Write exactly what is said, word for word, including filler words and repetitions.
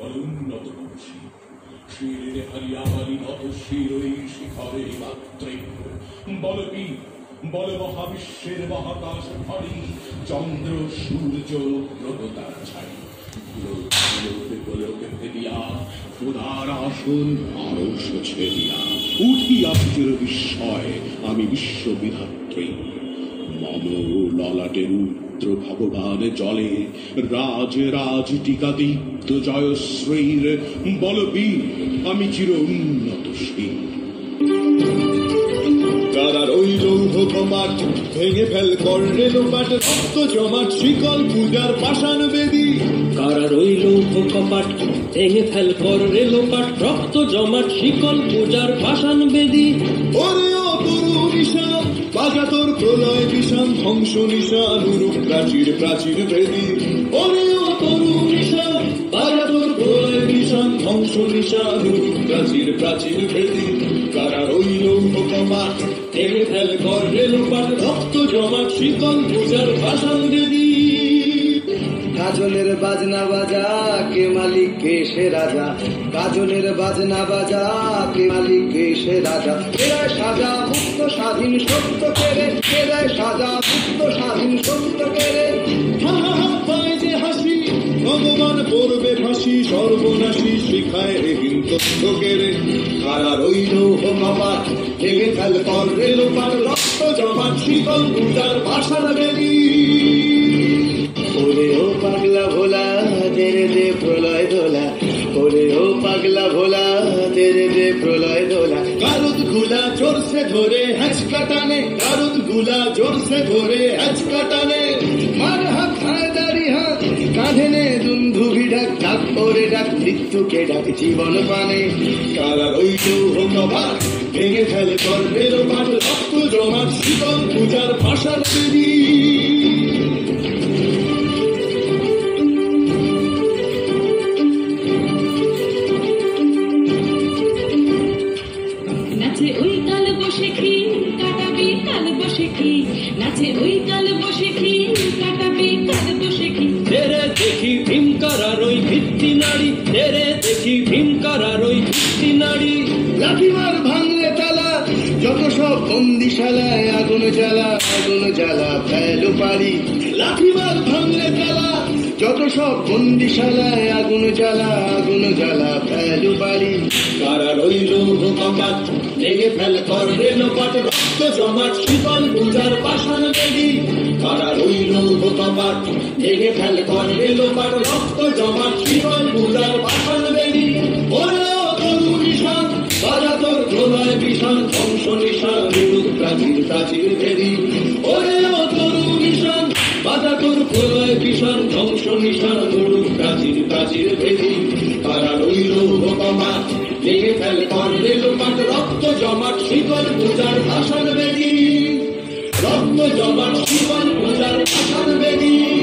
অনুন্নত বংশী শিরে হরিয়ালি নত শিরই শিখরে মাত্রে বলবি বল মহাবিশ্বের মহাকাশ ভরি চন্দ্র সূর্য গ্রহ তারা ছাই গোলকে গোলকে ফেলিয়া খোদার আসন আরশ ছেড়িয়া উঠিয়া চির বিস্ময় আমি বিশ্ববিধাত্রী মম ললাটের উত্র ভগবান জলে রাজ রাজ টিকা দীপ্ত জয়শ্রীর বলবীর আমি চির উন্নত শীল কারার ওই লৌহ কপাট ভেঙে ফেল করলে লোপাট রক্ত জমাট শিকল পূজার পাষাণ বেদী কারার ওই লৌহ কপাট ভেঙে ফেল করলে লোপাট রক্ত জমাট শিকল পূজার পাষাণ বেদী ওরে ও তরু নিশা বাজা তোর প্রলয় বিষাণ ধ্বংস নিশা নুরূপ প্রাচীর প্রাচীর বেদী ওরে ও তরু নিশা বাজা তোর প্রলয় বিষাণ ধ্বংস নিশা নুরূপ প্রাচীর প্রাচীর বেদী কারার ওই লৌহ কপাট ভেঙে ফেল করলে লোপাট রক্ত জমাট শিকল পূজার পাষাণ বেদী কাজলের বাজনা বাজা কে মালিক কে সে রাজা কাজলের বাজনা বাজা কে মালিক কে সে রাজা কেরায় সাজা মুক্ত স্বাধীন সত্য কেড়ে কেরায় সাজা মুক্ত স্বাধীন সত্য কেড়ে পায় যে হাসি ভগবান পড়বে ফাঁসি সর্বনাশী শিখায় রেহীন তথ্য কেড়ে কারার ওই লৌহ কপাট ভেঙে ফেল করলে লোপাট রক্ত জমাট শিকল পূজার পাষাণ বেদী ওরে ও পাগলা ভোলা তেরে দে প্রলয় দোলা ওরে ও পাগলা ভোলা তেরে দে প্রলয় দোলা কারুদ গুলা জোরসে ধরে হ্যাঁচকা টানে কারুদ গুলা জোরসে ধরে হ্যাঁচকা টানে মার হাত হায় দাড়ি হাত কাঁধে নে দুন্ধুভি ডাক ডাক ওরে ডাক মৃত্যুকে ডাক জীবন পানে কারার ওই লৌহ কপাট ভেঙে ফেল করবে লোপাট রক্ত জমাট শিকল পূজার পাষাণ বেদী নাচে ওই কাল বসে কি কাটাবি কাল বসে কি নাচে ওই কাল বসে কি কাটাবি কাল বসে কি তেরে দেখি ভীমকারার ওই ভিত্তি নারী তেরে দেখি ভীমকারার ওই ভিত্তি নারী লাঠিমার ভাঙলে তালা যত সব বন্দিশালায় আগুন জ্বালা আগুন জ্বালা ফেলো পারি লাঠিমার ভাঙলে তালা যত সব বন্দিশালায় আগুন জ্বালা আগুন জ্বালা ফেলো পারি কারার ওই লৌহ কপাট ভেঙে ফেল করলে লোপাট রক্ত জমাট শিকল পূজার পাষাণ বেদী কারার ওই লৌহ কপাট ভেঙে ফেল করলে লোপাট রক্ত জমাট শিকল পূজার পাষাণ বেদী ওরে ও তরু নিশান বাজা তোর প্রলয় বিষাণ ধ্বংস নিশান নুরূপ প্রাচীর প্রাচীর বেদী ওরে ও তরু নিশান বাজা তোর প্রলয় বিষাণ ধ্বংস নিশান নুরূপ প্রাচীর প্রাচীর বেদী কারার ওই লৌহ কপাট ভেঙে ফেল করলে লোপাট রক্ত জমাট শিকল পূজার পাষাণ বেদী রক্ত জমাট শিকল পূজার পাষাণ বেদী।